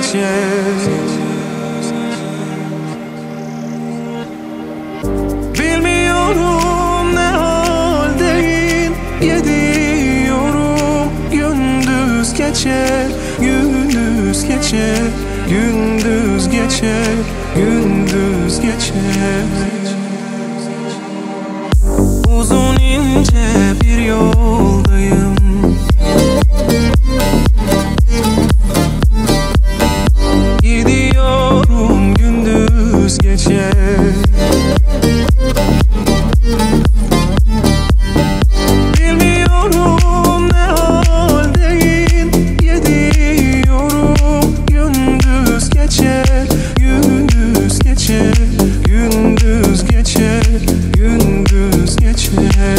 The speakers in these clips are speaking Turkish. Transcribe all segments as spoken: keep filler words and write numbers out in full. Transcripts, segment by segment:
geçer. Bilmiyorum ne haldeyim, gidiyorum. Gündüz geçer, gündüz geçer, gündüz geçer, gündüz geçer. Uzun ince bir yoldayım, gidiyorum, gündüz geçer. Bilmiyorum ne haldeyim, gidiyorum, gündüz geçer, gündüz geçer, gündüz geçer, gündüz geçer.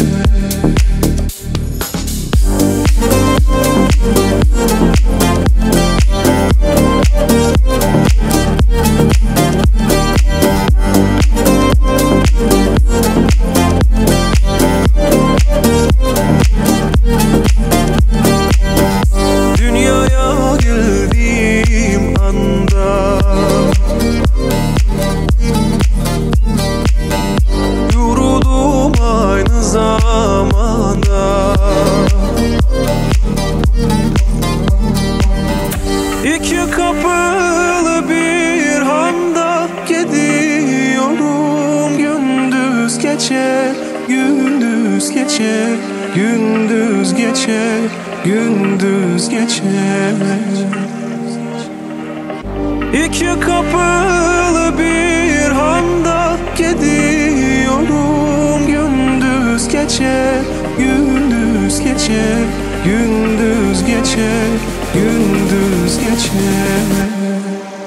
Dünyaya geldiğim anda yoruldum aynı zamanda. İki kapılı bir handa gidiyorum, gündüz geçer, gündüz geçer, gündüz geçer, gündüz geçer. İki kapılı bir handa gidiyorum, gündüz geçer, gündüz geçer, gündüz geçer, gündüz geçer.